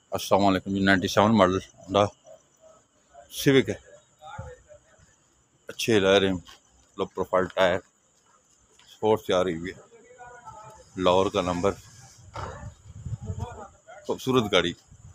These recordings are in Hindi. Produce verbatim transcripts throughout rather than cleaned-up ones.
अस्सलाम वालेकुम जी। Ninety seven model Honda Civic है, अच्छे लाए rim, low profile tyre, sports से आ रही हुई है, लाहौर का नंबर, खूबसूरत गाड़ी।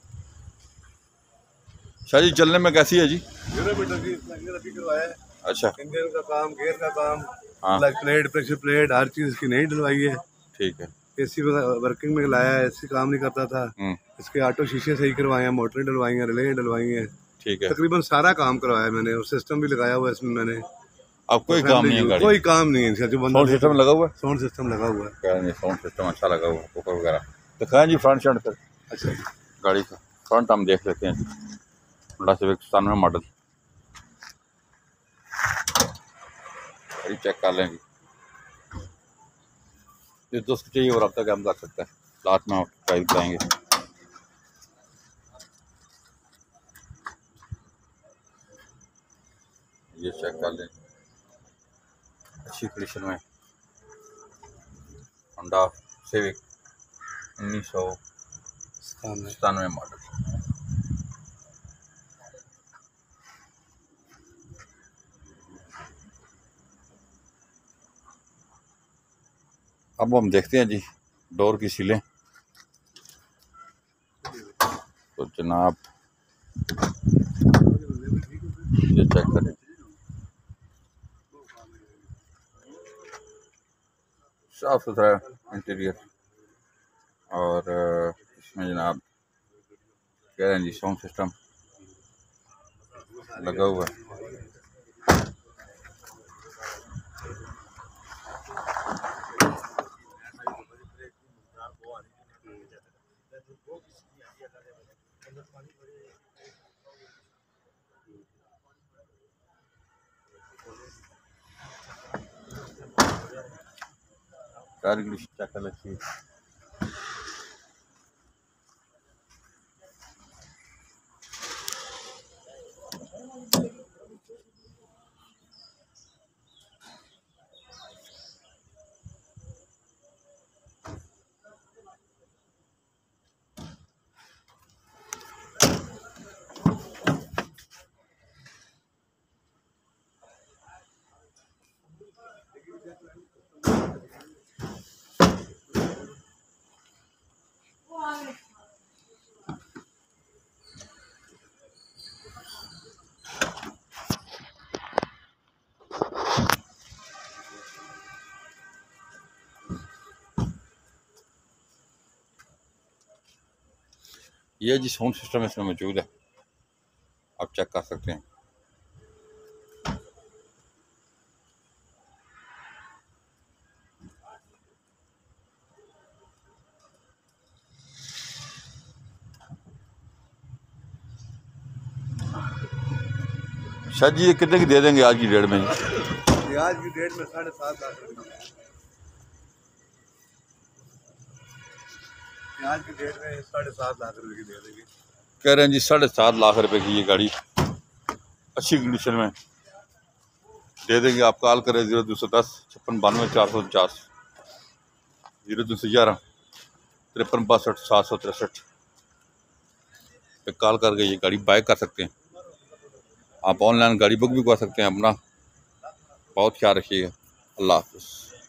शाह जी चलने में कैसी है जी? किलोमीटर की इंजन अभी करवाया है। अच्छा, इंजन का काम, गियर का काम, हाँ क्लच प्लेट, प्रेशर प्लेट, हर चीज इसकी नई डलवाई है। ठीक है। एसी वर्किंग में लाया है, एसी काम नहीं करता था। हम्म, इसके ऑटो शीशे सही करवाए हैं, मोटरें डलवाई हैं, रिले डलवाई हैं, ठीक है। तकरीबन सारा काम करवाया है मैंने, और सिस्टम भी लगाया हुआ है इसमें मैंने। अब कोई काम नहीं है गाड़ी? कोई काम नहीं है, जो बंदा साउंड सिस्टम लगा हुआ है? साउंड सिस्टम लगा हुआ है। कह नहीं, साउंड सिस्टम अच्छा लगा हुआ है, ऊपर वगैरह दिखाएं जी फ्रंट शर्ट पर। अच्छा, गाड़ी का फ्रंट हम देख लेते हैं। होंडा सिविक सतानवे मॉडल, गाड़ी चेक कर लेंगे। जिस दोस्त को चाहिए वो रब्ता काम कर सकता है, लास्ट में प्राइस बताएंगे। ये चेक कर लें, अच्छी कंडीशन में होंडा सिविक उन्नीस सौ सतानवे मॉडल। अब हम देखते हैं जी डोर की सीलें। तो जनाब ये चेक करें, साफ सुथरा इंटीरियर, और इसमें जनाब कह रहे हैं जी साउंड सिस्टम लगा हुआ है। टायर की चेक कर लें। ये जी साउंड सिस्टम इसमें मौजूद है, आप चेक कर सकते हैं। शाह जी ये कितने की दे देंगे आज की डेट में? ये आज की डेट में साढ़े सात लाख रुपये आज की डेट में साढ़े सात लाख रुपए की दे देंगे। कह रहे हैं जी साढ़े सात लाख रुपए की ये गाड़ी अच्छी कंडीशन में दे देंगे। आप कॉल करें जीरो दो सौ दस छप्पन बानवे चार सौ उनचास, जीरो दो सौ ग्यारह तिरपन बासठ सात सौ तिरसठ पे कॉल करके ये गाड़ी बाय कर सकते हैं। आप ऑनलाइन गाड़ी बुक भी कर सकते हैं। अपना बहुत ख्याल रखिएगा। अल्लाह हाफ़िज़।